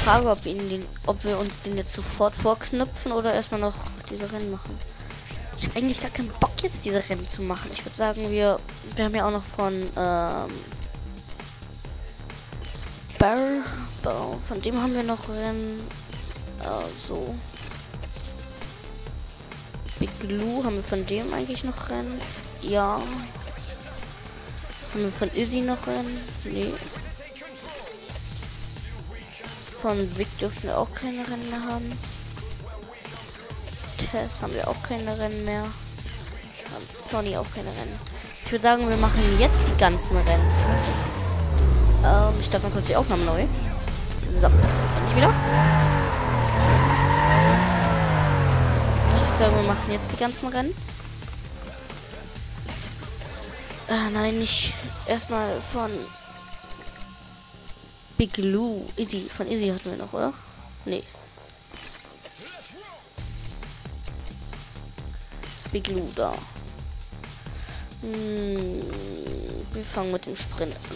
Frage, ob wir uns den jetzt sofort vorknüpfen oder erstmal noch diese Rennen machen. Ich habe eigentlich gar keinen Bock jetzt diese Rennen zu machen. Ich würde sagen, wir haben ja auch noch von Barrel, von dem haben wir noch Rennen. So. Big Lou, haben wir von dem eigentlich noch Rennen? Ja. Haben wir von Izzy noch Rennen? Nee. Von Vic dürften wir auch keine Rennen mehr haben. Tess haben wir auch keine Rennen mehr. Und Sonny auch keine Rennen. Ich würde sagen, wir machen jetzt die ganzen Rennen. Ich starte mal kurz die Aufnahme neu. So, bin ich wieder. Ich würde sagen, wir machen jetzt die ganzen Rennen. Nein, nicht. Erstmal von Big Lou. Izzy. Von Izzy hatten wir noch, oder? Nee. Big Lou da. Wir fangen mit dem Sprint an.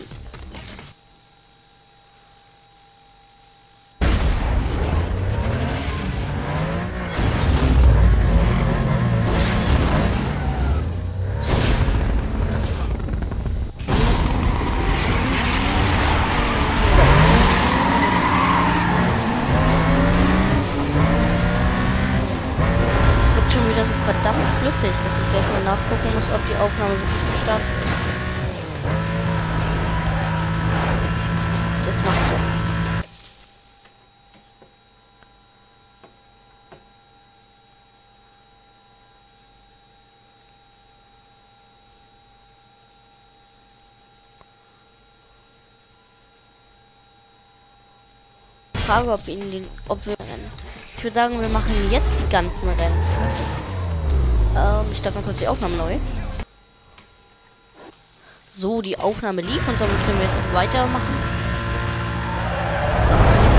Verdammt flüssig, dass ich gleich mal nachgucken muss, ob die Aufnahme wirklich gestartet ist. Das mache ich jetzt. Frage, ob wir Rennen. Ich würde sagen, wir machen jetzt die ganzen Rennen. Ich starte mal kurz die Aufnahme neu. So, die Aufnahme lief und somit können wir jetzt auch weitermachen. So.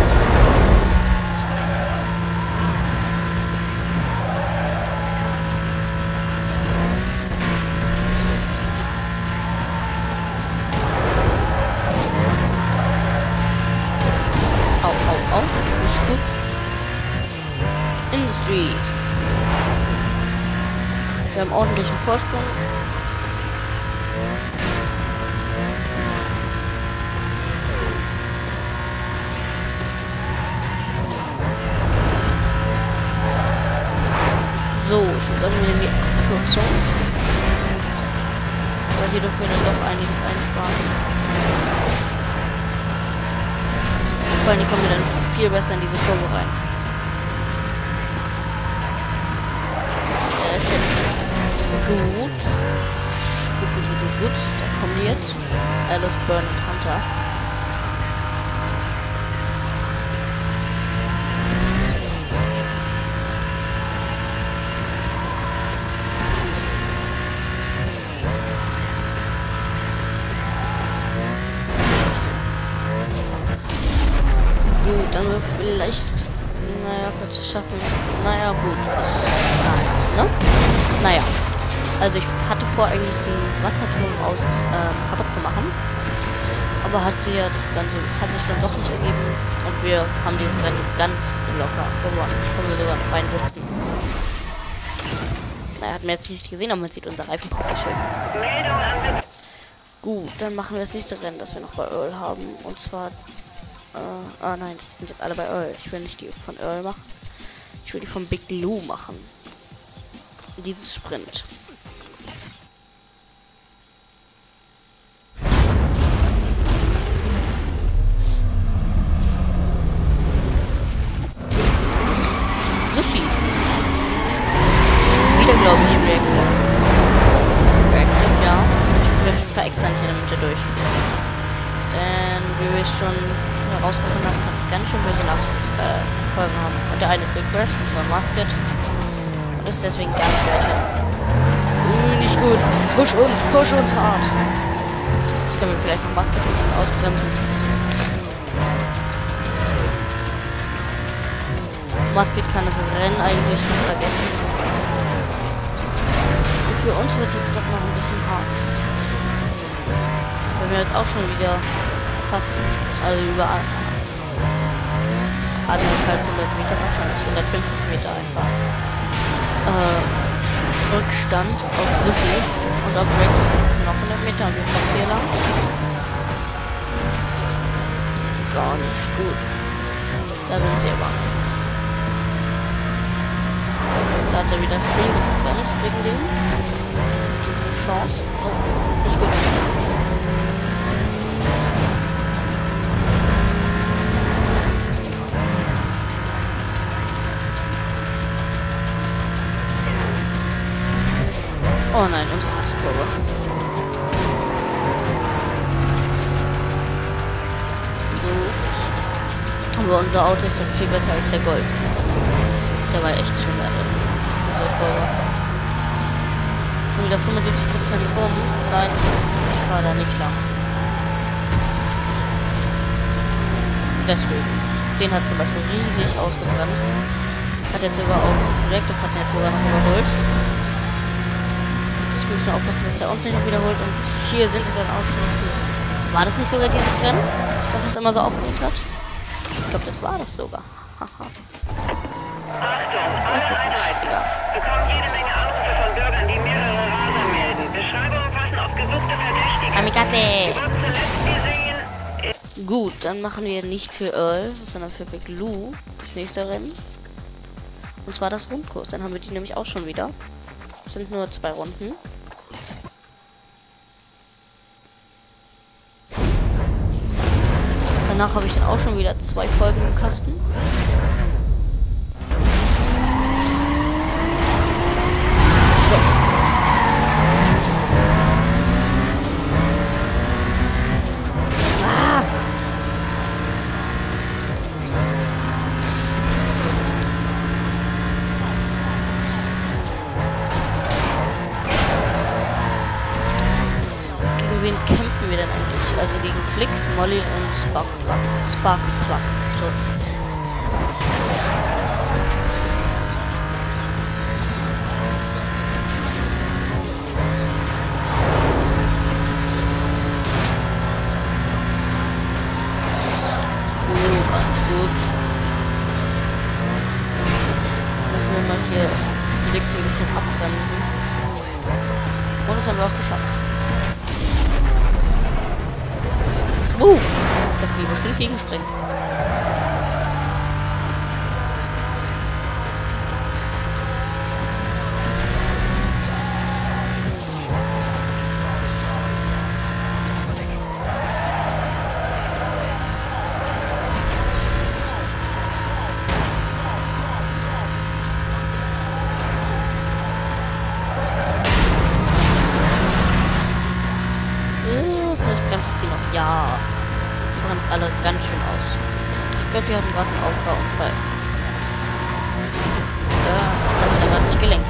Au. Nicht gut. Industries. Wir haben ordentlichen Vorsprung. So, ich würde sagen, wir nehmen die Abkürzung. Weil hier dürfen wir dann doch einiges einsparen. Vor allem kommen wir dann viel besser in diese Kurve rein. Shit. Gut. Da kommen die jetzt. Alice, Burn und Hunter. Gut, dann wir vielleicht... Naja, wird es schaffen. Naja, gut. Ne? Naja. Also ich hatte vor, eigentlich den Wasserturm aus kaputt zu machen. Aber hat sich dann doch nicht ergeben. Und wir haben dieses Rennen ganz locker gewonnen. Können wir sogar noch reindriften. Naja, hat man jetzt nicht gesehen, aber man sieht unser Reifenprofil schön. Gut, dann machen wir das nächste Rennen, das wir noch bei Earl haben. Und zwar... nein, das sind jetzt alle bei Earl. Ich will nicht die von Earl machen. Ich will die von Big Lou machen. Dieses Sprint. Sushi. Wieder, glaube ich, Reactive, ja. Ich fahre extra nicht in der Mitte durch. Denn, wie wir schon herausgefunden haben, kann es ganz schön böse Folgen haben. Und der eine ist gecrashed, das war Musket. Und ist deswegen ganz weit hin. Nicht gut. Push uns hart. Jetzt können wir vielleicht noch Musket ein bisschen ausbremsen. Musket kann das Rennen eigentlich schon vergessen. Und für uns wird es jetzt doch noch ein bisschen hart. Wir haben jetzt auch schon wieder fast, also überall. 100 Meter, sagt man nicht, 150 Meter einfach. Rückstand auf Sushi und auf Reckless sind es noch 100 Meter und wir kommen hier lang. Gar nicht gut. Da sind sie aber. Da hat er wieder schön gebremst wegen dem. Diese Chance. Oh, nicht gut. Oh nein, unsere Hasskurve. Gut. Aber unser Auto ist dann viel besser als der Golf. Der war echt schön da drin. Diese Kurve. Schon wieder 75% rum. Nein, ich war da nicht lang. Deswegen. Den hat zum Beispiel riesig ausgebremst. Hat jetzt sogar auch Reactive hat jetzt sogar noch überholt. Jetzt müssen wir aufpassen, dass der uns nicht noch wiederholt. Und hier sind wir dann auch schon. War das nicht sogar dieses Rennen, das uns immer so aufgeregt hat? Ich glaube, das war das sogar. Haha. Weiß jetzt nicht. Egal. Bekommen jede Menge Anrufe von Bürgern, die mehrere Raser melden. Beschreibungen passen auf gesuchte Verdächtige. Kamikaze! Zuletzt gesehen. Gut, dann machen wir nicht für Earl, sondern für Big Lou das nächste Rennen. Und zwar das Rundkurs. Dann haben wir die nämlich auch schon wieder. Das sind nur 2 Runden. Danach habe ich dann auch schon wieder 2 Folgen im Kasten. So. Ah! Gegen wen kämpfen wir denn eigentlich? Also gegen Flick, Molly und Sparkplug. So. Ganz gut. Müssen wir mal hier Flick ein bisschen abbremsen. Und das haben wir auch geschafft. Da kann ich bestimmt gegenspringen. Vielleicht bremst es die noch. Ja. Uns alle ganz schön aus. Ich glaube, wir hatten gerade einen Auffahrunfall. Ja, da hat er gerade nicht gelenkt.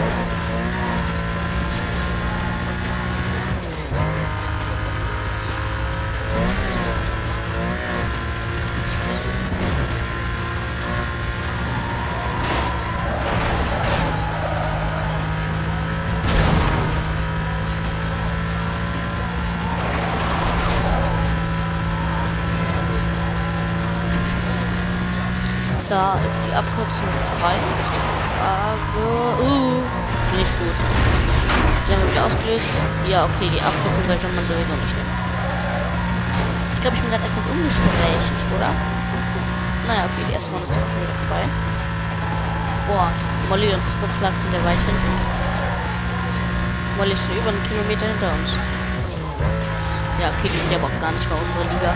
Da ist die Abkürzung frei. Ist die Frage. Nicht gut. Die haben wir wieder ausgelöst. Ja, okay, die Abkürzung sollte man sowieso nicht nehmen. Ich glaube, ich bin gerade etwas ungesprächig, oder? Naja, okay, die erste Runde ist auch wieder vorbei. Boah, Molly und Sparkplug sind ja weit hinten. Molly ist schon über 1 Kilometer hinter uns. Ja, okay, die sind ja aber auch gar nicht mal unsere Liga.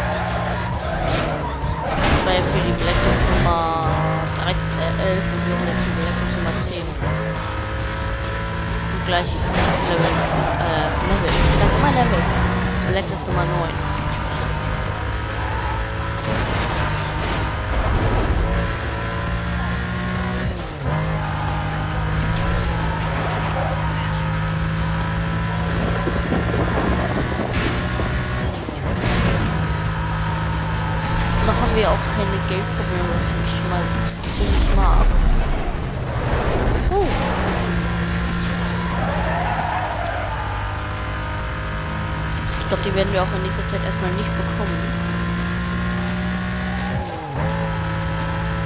Das war ja für die Blacklist Nummer 11 und wir sind jetzt die Blacklist Nummer 10. Und gleich Level. Ich sag immer Level. Blacklist Nummer 9. Haben wir auch keine Geldprobleme, was ich schon mal ziemlich mag. Ich glaube, die werden wir auch in nächster Zeit erstmal nicht bekommen.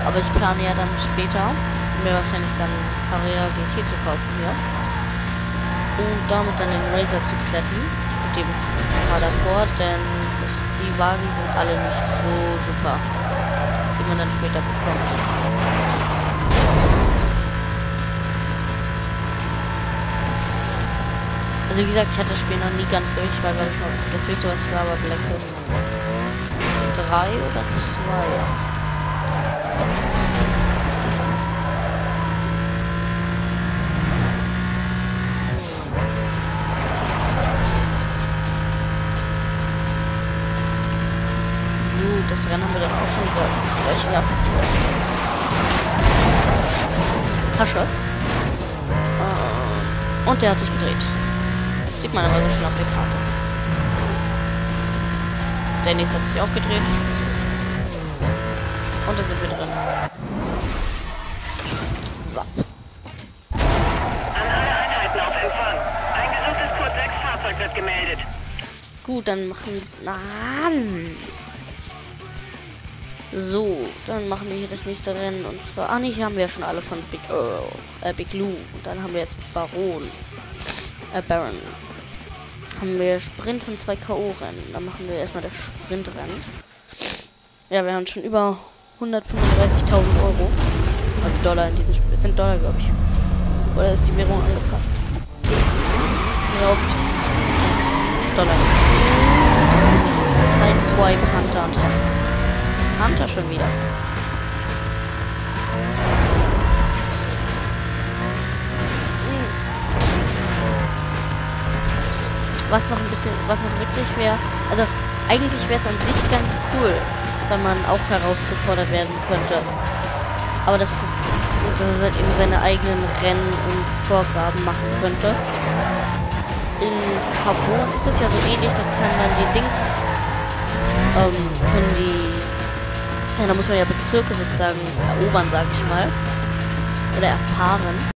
aber ich plane ja dann später, mir wahrscheinlich dann Carrera GT zu kaufen hier. Und damit dann den Razer zu plätten. Mit dem mal davor, denn die Wagen sind alle nicht so super, die man dann später bekommt. Also wie gesagt, ich hatte das Spiel noch nie ganz durch. Ich war, glaube ich, noch das höchste, was ich war, aber Blacklist 3 oder 2. Das Rennen haben wir dann auch schon gleich in der Tasche. Und der hat sich gedreht. Das sieht man immer so schön auf der Karte. Der nächste hat sich auch gedreht. Und da sind wir drin. So. An alle Einheiten auf Empfang. Ein gesuchtes Code 6 Fahrzeug wird gemeldet. Gut, dann machen wir... So, dann machen wir hier das nächste Rennen. Und zwar... Ah, nee, hier haben wir ja schon alle von Big Lou. Und dann haben wir jetzt Baron. Haben wir Sprint von 2 K.O.-Rennen. Dann machen wir erstmal das Sprintrennen. Ja, wir haben schon über 135.000 Euro. Also Dollar in diesem Spiel. Das sind Dollar, glaube ich. Oder ist die Währung angepasst? Überhaupt Dollar. Sideswipe Hunter und Hunter schon wieder. Was noch witzig wäre, also eigentlich wäre es an sich ganz cool, wenn man auch herausgefordert werden könnte. Aber das ist halt eben seine eigenen Rennen und Vorgaben machen könnte. In Carbon ist es ja so ähnlich, da kann dann die Dings, ja, da muss man ja Bezirke sozusagen erobern, sag ich mal. Oder erfahren.